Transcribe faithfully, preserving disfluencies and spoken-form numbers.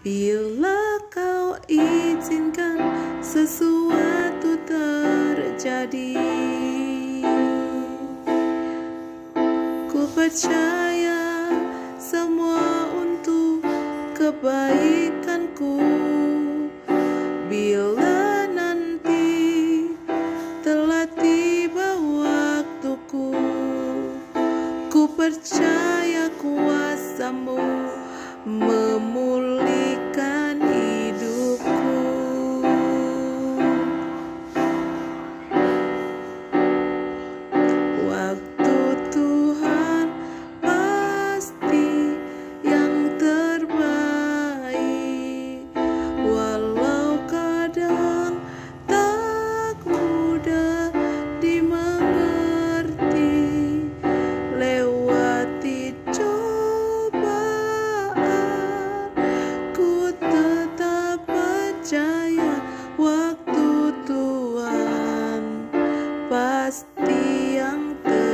Bila kau izinkan sesuatu terjadi, ku percaya semua untuk kebaikanku. Bila nanti telah tiba waktuku, ku percaya kuasamu memulihkan hidupku. Waktu Tuhan pasti yang terbaik, walau kadang tak mudah dimengerti. Lewati cobaan, ku tetap percaya waktu Tuhan pasti yang terbaik.